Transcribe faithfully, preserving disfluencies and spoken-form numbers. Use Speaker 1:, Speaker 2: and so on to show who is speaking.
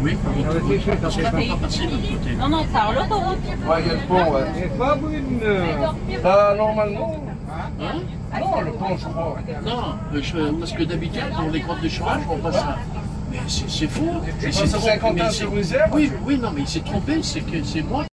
Speaker 1: Oui, par l'autoroute. Parce que je peux pas passer de l'autre côté.
Speaker 2: Non, non, par l'autoroute.
Speaker 3: Ouais, il y a le pont, ouais. Ah, normalement.
Speaker 1: Hein?
Speaker 3: Non, le pont, je crois.
Speaker 1: Non, je- parce que d'habitude, dans les grottes de chômage, on passe à... Mais c'est faux.
Speaker 3: C'est cinquante ans sur Isère.
Speaker 1: Oui, oui, non, mais il s'est trompé, c'est que c'est moi.